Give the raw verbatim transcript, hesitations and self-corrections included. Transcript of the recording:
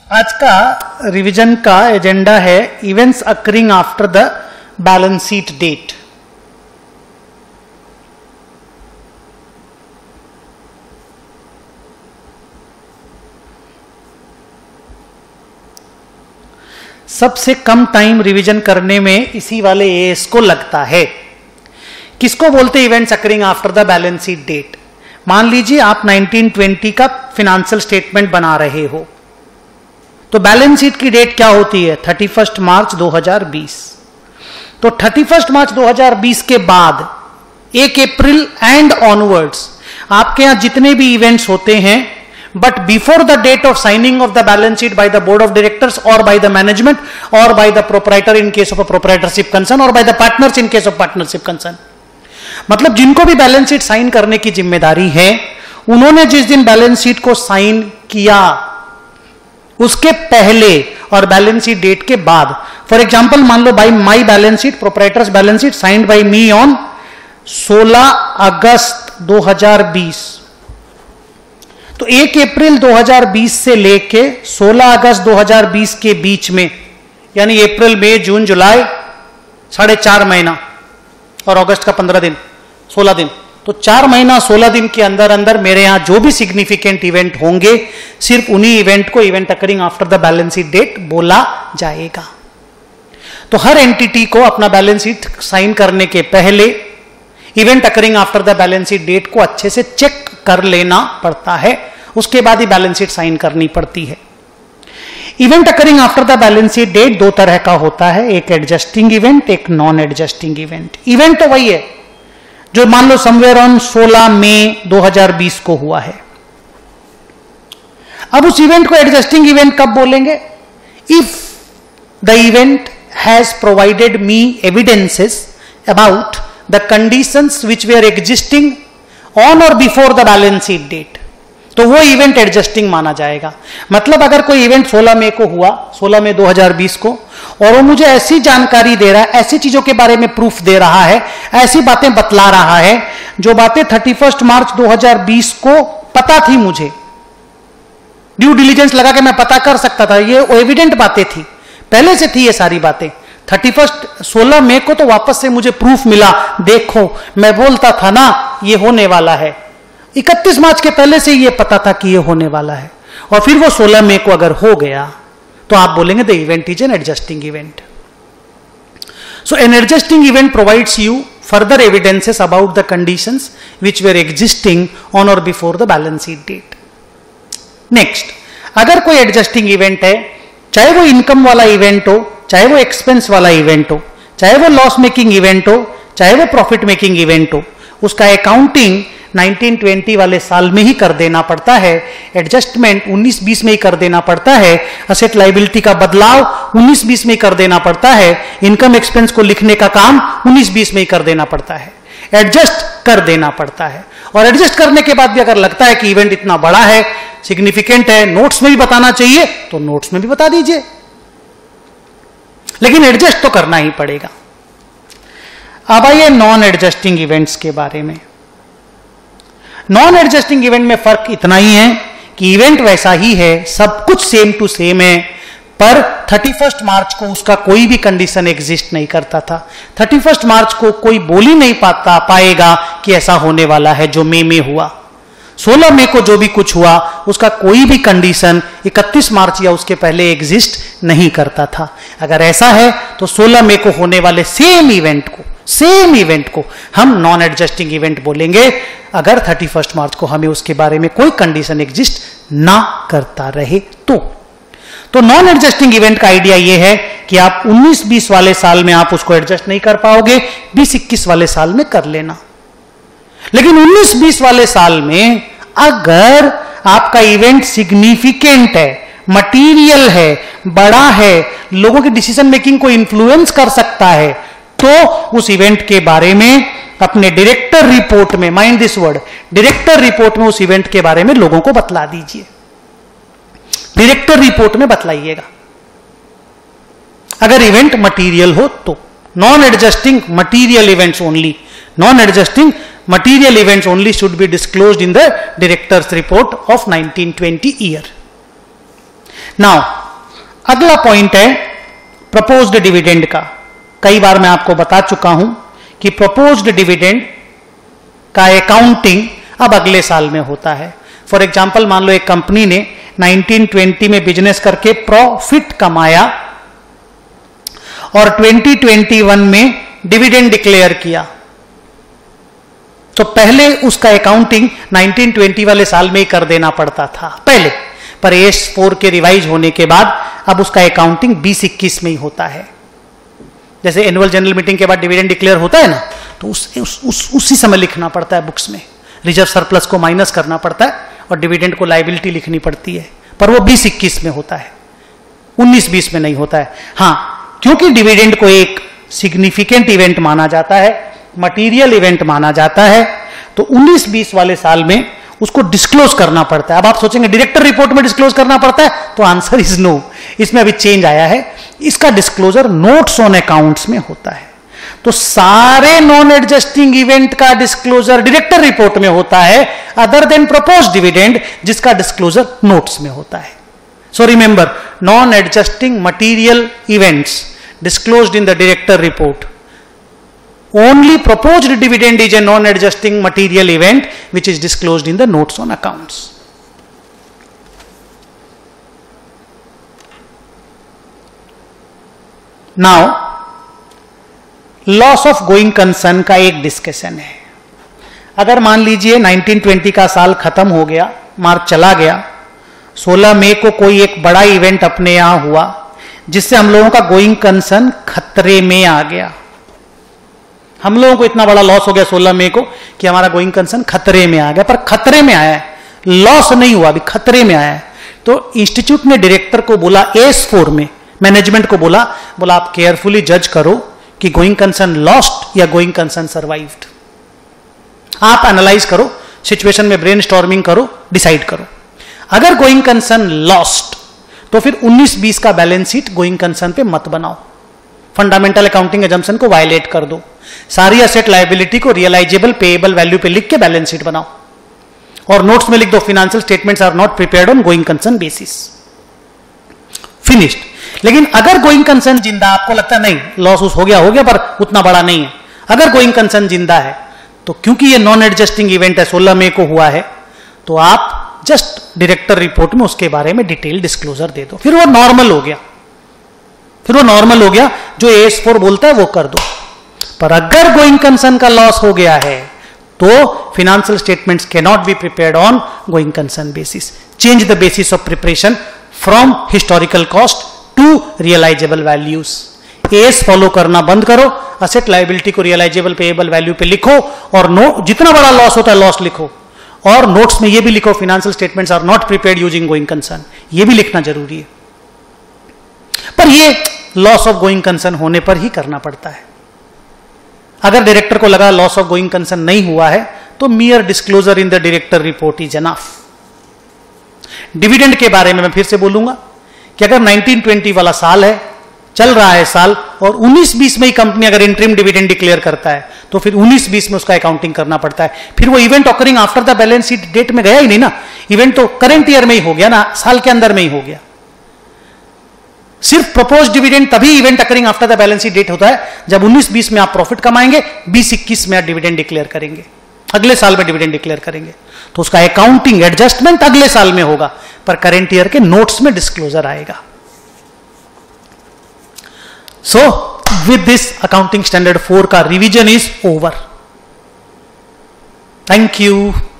आज का रिवीजन का एजेंडा है events occurring after the balance sheet date. सबसे कम टाइम रिवीजन करने में इसी वाले एएस को लगता है। किसको बोलते events occurring after the balance sheet date? मान लीजिए आप नाइनटीन ट्वेंटी का फिनेंशियल स्टेटमेंट बना रहे हो, तो बैलेंस शीट की डेट क्या होती है? थर्टी फर्स्ट मार्च दो हज़ार बीस। तो थर्टी फर्स्ट मार्च दो हज़ार बीस के बाद एक अप्रैल एंड ऑनवर्ड्स आपके यहां जितने भी इवेंट्स होते हैं, but before the date of signing of the balance sheet by the board of directors और बाय द मैनेजमेंट और by the proprietor in case of a proprietorship concern और by the partners in case of partnership concern. मतलब जिनको भी balance sheet sign करने की जिम्मेदारी है, उन्होंने जिस दिन बैलेंस शीट को साइन किया उसके पहले और बैलेंस शीट डेट के बाद, फॉर एग्जांपल मान लो by my balance sheet proprietor's balance sheet signed by me on सोलह अगस्त दो हज़ार बीस, तो एक अप्रैल दो हज़ार बीस से लेके सोलह अगस्त दो हज़ार बीस के बीच में, यानी अप्रैल मई जून जुलाई साढ़े चार महीना और अगस्त का पंद्रह दिन सोलह दिन, तो चार महीना सोलह दिन के अंदर अंदर मेरे यहां जो भी सिग्निफिकेंट इवेंट होंगे सिर्फ उन्हीं इवेंट को event occurring after the balance sheet date बोला जाएगा। तो हर एंटिटी को अपना बैलेंस शीट साइन करने के पहले event occurring after the balance sheet date को अच्छे से चेक कर लेना पड़ता है, उसके बाद ही बैलेंस शीट साइन करनी पड़ती है। Event occurring after the balance sheet date दो तरह का होता है, एक एडजस्टिंग इवेंट, एक नॉन एडजस्टिंग इवेंट। इवेंट तो वही है जो मान लो समवेयर ऑन सोलह मई दो हज़ार बीस को हुआ है। अब उस इवेंट को एडजस्टिंग इवेंट कब बोलेंगे? If the event has provided me evidences about the conditions which were existing on और before the balance sheet date, तो वो इवेंट एडजस्टिंग माना जाएगा। मतलब अगर कोई इवेंट सोलह मई को हुआ, सोलह मई दो हज़ार बीस को, और वो मुझे ऐसी जानकारी दे रहा है, ऐसी चीजों के बारे में प्रूफ दे रहा है, ऐसी बातें बतला रहा है जो बातें थर्टी फर्स्ट मार्च दो हज़ार बीस को पता थी, मुझे ड्यू डिलीजेंस लगा के मैं पता कर सकता था, ये एविडेंट बातें थी, पहले से थी ये सारी बातें। थर्टी फर्स्ट सोलह मई को तो वापस से मुझे प्रूफ मिला, देखो मैं बोलता था ना ये होने वाला है। इकतीस मार्च के पहले से ये पता था कि ये होने वाला है, और फिर वो सोलह मई को अगर हो गया तो आप बोलेंगे the event is an adjusting event. So an adjusting event provides you further evidences about the conditions which were existing on और before the balance sheet date. Next, अगर कोई एडजस्टिंग इवेंट है, चाहे वो इनकम वाला इवेंट हो, चाहे वो एक्सपेंस वाला इवेंट हो, चाहे वो लॉस मेकिंग इवेंट हो, चाहे वो प्रॉफिट मेकिंग इवेंट हो, उसका अकाउंटिंग नाइनटीन ट्वेंटी वाले साल में ही कर देना पड़ता है, एडजस्टमेंट उन्नीस बीस में ही कर देना पड़ता है, असेट लायबिलिटी का बदलाव उन्नीस बीस में ही कर देना पड़ता है, इनकम एक्सपेंस को लिखने का काम उन्नीस बीस में ही कर देना पड़ता है, एडजस्ट कर देना पड़ता है। और एडजस्ट करने के बाद भी अगर लगता है कि इवेंट इतना बड़ा है, सिग्निफिकेंट है, नोट्स में भी बताना चाहिए तो नोट्स में भी बता दीजिए, लेकिन एडजस्ट तो करना ही पड़ेगा। अब आइए नॉन एडजस्टिंग इवेंट्स के बारे में। नॉन एडजस्टिंग इवेंट में फर्क इतना ही है कि इवेंट वैसा ही है, सब कुछ सेम टू सेम है, पर थर्टी फर्स्ट मार्च को उसका कोई भी कंडीशन एग्जिस्ट नहीं करता था। थर्टी फर्स्ट मार्च को कोई बोल ही नहीं पाता पाएगा कि ऐसा होने वाला है जो मई में हुआ। सोलह मई को जो भी कुछ हुआ उसका कोई भी कंडीशन इकतीस मार्च या उसके पहले एग्जिस्ट नहीं करता था। अगर ऐसा है तो सोलह मई को होने वाले सेम इवेंट को सेम इवेंट को हम नॉन एडजस्टिंग इवेंट बोलेंगे, अगर थर्टी फर्स्ट मार्च को हमें उसके बारे में कोई कंडीशन एग्जिस्ट ना करता रहे तो। तो नॉन एडजस्टिंग इवेंट का आइडिया यह है कि आप उन्नीस बीस वाले साल में आप उसको एडजस्ट नहीं कर पाओगे, बीस इक्कीस वाले साल में कर लेना। लेकिन उन्नीस बीस वाले साल में अगर आपका इवेंट सिग्निफिकेंट है, मटीरियल है, बड़ा है, लोगों की डिसीजन मेकिंग को इन्फ्लुएंस कर सकता है, तो उस इवेंट के बारे में अपने डायरेक्टर रिपोर्ट में, mind this word, director report में उस इवेंट के बारे में लोगों को बतला दीजिए, डायरेक्टर रिपोर्ट में बतलाइएगा अगर इवेंट मटीरियल हो तो। Non adjusting material events only, non adjusting material events only should be disclosed in the director's report of nineteen twenty year. Now अगला पॉइंट है प्रपोज्ड डिविडेंड का। कई बार मैं आपको बता चुका हूं कि प्रपोज्ड डिविडेंड का अकाउंटिंग अब अगले साल में होता है। फॉर एग्जाम्पल, मान लो एक कंपनी ने नाइनटीन ट्वेंटी में बिजनेस करके प्रॉफिट कमाया और ट्वेंटी ट्वेंटी वन में डिविडेंड डिक्लेयर किया, तो पहले उसका अकाउंटिंग नाइनटीन ट्वेंटी वाले साल में ही कर देना पड़ता था पहले, पर एस फोर के रिवाइज होने के बाद अब उसका अकाउंटिंग बीस इक्कीस में ही होता है। जैसे एनुअल जनरल मीटिंग के बाद डिविडेंड डिक्लेयर होता है ना, तो उस, उस, उस, उसी समय लिखना पड़ता है बुक्स में, रिजर्व सरप्लस को माइनस करना पड़ता है और डिविडेंड को लायबिलिटी लिखनी पड़ती है, पर वो बीस इक्कीस में होता है, उन्नीस बीस में नहीं होता है। हाँ, क्योंकि डिविडेंड को एक सिग्निफिकेंट इवेंट माना जाता है, मटीरियल इवेंट माना जाता है, तो उन्नीस बीस वाले साल में उसको डिस्क्लोज करना पड़ता है। अब आप सोचेंगे डायरेक्टर रिपोर्ट में डिस्क्लोज करना पड़ता है, तो आंसर इज नो। इसमें अभी चेंज आया है, इसका डिस्क्लोजर नोट्स ऑन अकाउंट्स में होता है। तो सारे नॉन एडजस्टिंग इवेंट का डिस्क्लोजर डायरेक्टर रिपोर्ट में होता है, अदर देन प्रपोज्ड डिविडेंड जिसका डिस्क्लोजर नोट्स में होता है। So remember, non adjusting material events disclosed in the director report. Only proposed dividend is a non-adjusting material event which is disclosed in the notes on accounts. Now, loss of going concern का एक discussion है। अगर मान लीजिए nineteen twenty का साल खत्म हो गया, मार्च चला गया, सोलह मई को कोई एक बड़ा इवेंट अपने यहां हुआ जिससे हम लोगों का गोइंग कंसर्न खतरे में आ गया। हम लोगों को इतना बड़ा लॉस हो गया सोलह मई को कि हमारा गोइंग कंसर्न खतरे में आ गया, पर खतरे में आया है, लॉस नहीं हुआ, अभी खतरे में आया है। तो इंस्टीट्यूट ने डायरेक्टर को बोला, एस फोर में मैनेजमेंट को बोला बोला आप केयरफुली जज करो कि गोइंग कंसर्न लॉस्ट या गोइंग कंसर्न सर्वाइव्ड। आप एनालाइज करो, सिचुएशन में ब्रेन स्टॉर्मिंग करो, डिसाइड करो। अगर गोइंग कंसर्न लॉस्ट तो फिर उन्नीस बीस का बैलेंस शीट गोइंग कंसर्न पे मत बनाओ, फंडामेंटल अकाउंटिंग एजम्पशन को वायलेट कर दो। सारी असेट लायबिलिटी को रियलाइजेबल पेएबल वैल्यू पे लिख के बैलेंस शीट बनाओ और नोट्स में लिख दो financial statements are not prepared on going concern basis. Finished. लेकिन अगर गोइंग कंसर्न जिंदा, आपको लगता है नहीं लॉस उस हो गया हो गया पर उतना बड़ा नहीं है, अगर गोइंग कंसर्न जिंदा है तो क्योंकि ये नॉन एडजस्टिंग इवेंट है, सोलह मई को हुआ है, तो आप जस्ट डायरेक्टर रिपोर्ट में उसके बारे में डिटेल डिस्क्लोजर दे दो, फिर वो नॉर्मल हो गया, फिर वो नॉर्मल हो गया, जो एस फोर बोलता है वो कर दो। पर अगर गोइंग कंसर्न का लॉस हो गया है तो financial statements can not be prepared on going concern basis. Change the basis of preparation from historical cost to realisable values. AS follow करना बंद करो, असेट लायबिलिटी को रियलाइजेबल पेएबल वैल्यू पे लिखो और नो जितना बड़ा लॉस होता है लॉस लिखो, और नोट्स में ये भी लिखो financial statements are not prepared using going concern, ये भी लिखना जरूरी है। पर ये लॉस ऑफ गोइंग कंसर्न होने पर ही करना पड़ता है। अगर डायरेक्टर को लगा लॉस ऑफ गोइंग कंसर्न नहीं हुआ है तो mere disclosure in the director report is enough. Dividend के बारे में मैं फिर से बोलूंगा कि अगर नाइनटीन ट्वेंटी वाला साल है, चल रहा है साल, और उन्नीस बीस में ही कंपनी अगर इंटरिम डिविडेंड डिक्लेयर करता है तो फिर उन्नीस बीस में उसका अकाउंटिंग करना पड़ता है। फिर वो event occurring after the balance sheet date में गया ही नहीं ना, इवेंट तो करेंट ईयर में ही हो गया ना, साल के अंदर में ही हो गया। सिर्फ प्रपोज डिविडेंड तभी event occurring after the balance sheet date होता है जब उन्नीस बीस में आप प्रॉफिट कमाएंगे, बीस इक्कीस में आप डिविडेंड डिक्लेयर करेंगे, अगले साल में डिविडेंड डिक्लेयर करेंगे, तो उसका अकाउंटिंग एडजस्टमेंट अगले साल में होगा, पर करेंट ईयर के नोट्स में डिस्क्लोजर आएगा। So, with this accounting standard four का revision is over. Thank you.